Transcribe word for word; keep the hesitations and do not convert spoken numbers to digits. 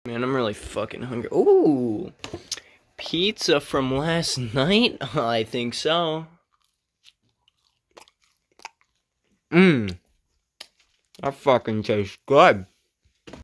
Man, I'm really fucking hungry. Ooh, pizza from last night? I think so. Mmm, that fucking tastes good.